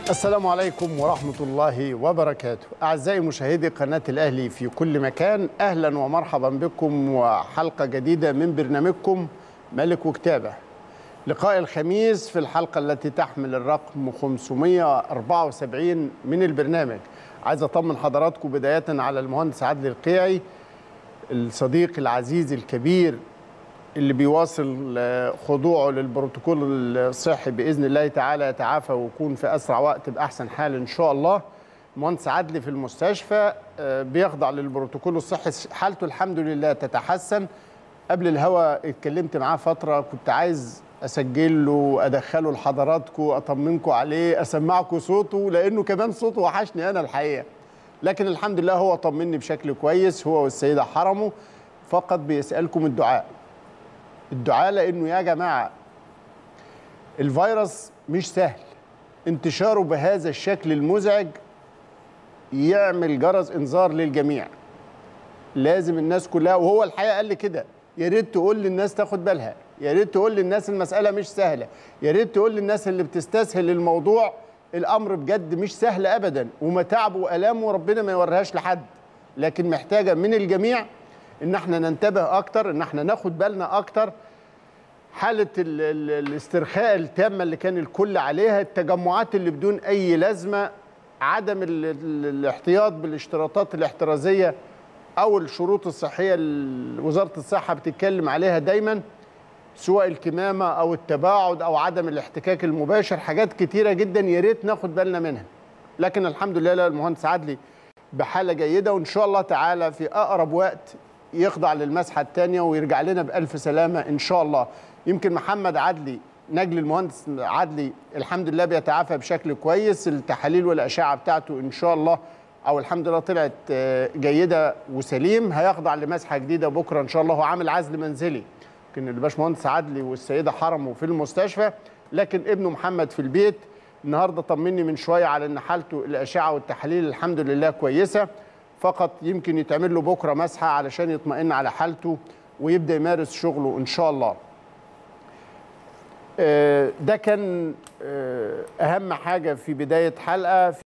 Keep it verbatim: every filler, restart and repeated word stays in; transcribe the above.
السلام عليكم ورحمة الله وبركاته. أعزائي مشاهدي قناة الأهلي في كل مكان، أهلا ومرحبا بكم وحلقة جديدة من برنامجكم ملك وكتابة. لقاء الخميس في الحلقة التي تحمل الرقم خمسمائة وأربعة وسبعين من البرنامج. عايز أطمن حضراتكم بداية على المهندس عادل القيعي، الصديق العزيز الكبير اللي بيواصل خضوعه للبروتوكول الصحي بإذن الله تعالى، يتعافى ويكون في أسرع وقت بأحسن حال إن شاء الله. المهندس عادل في المستشفى بيخضع للبروتوكول الصحي، حالته الحمد لله تتحسن. قبل الهوا اتكلمت معاه فترة، كنت عايز أسجل له أدخله لحضراتكم، أطمنكم عليه، أسمعكم صوته، لأنه كمان صوته وحشني أنا الحقيقة. لكن الحمد لله هو طمني بشكل كويس، هو والسيدة حرمه. فقط بيسألكم الدعاء الدعاء لأنه يا جماعة الفيروس مش سهل، انتشاره بهذا الشكل المزعج يعمل جرس إنذار للجميع. لازم الناس كلها، وهو الحقيقة قال لي كده، يا ريت تقول للناس تاخد بالها، يا ريت تقول للناس المسألة مش سهلة، يا ريت تقول للناس اللي بتستسهل الموضوع الأمر بجد مش سهل أبدا، ومتاعبه وآلامه ربنا ما يوريهاش لحد، لكن محتاجة من الجميع إن احنا ننتبه أكتر، إن احنا ناخد بالنا أكتر. حالة ال ال الاسترخاء التامة اللي كان الكل عليها، التجمعات اللي بدون أي لازمة، عدم ال ال الاحتياط بالاشتراطات الاحترازية أو الشروط الصحية اللي وزارة الصحة بتتكلم عليها دايما، سواء الكمامة أو التباعد أو عدم الاحتكاك المباشر، حاجات كتيرة جدا يا ريت ناخد بالنا منها. لكن الحمد لله المهندس عادلي بحالة جيدة، وإن شاء الله تعالى في أقرب وقت يخضع للمسحة الثانية ويرجع لنا بألف سلامة إن شاء الله. يمكن محمد عدلي نجل المهندس عدلي الحمد لله بيتعافى بشكل كويس، التحاليل والأشعة بتاعته إن شاء الله أو الحمد لله طلعت جيدة وسليم، هيخضع لمسحة جديدة بكرة إن شاء الله. هو عامل عزل منزلي، يمكن الباشمهندس عدلي والسيدة حرمه في المستشفى، لكن ابنه محمد في البيت. النهارده طمني من شوية على إن حالته الأشعة والتحاليل الحمد لله كويسة، فقط يمكن يتعمل له بكرة مسحة علشان يطمئن على حالته ويبدأ يمارس شغله إن شاء الله. ده كان أهم حاجة في بداية حلقة.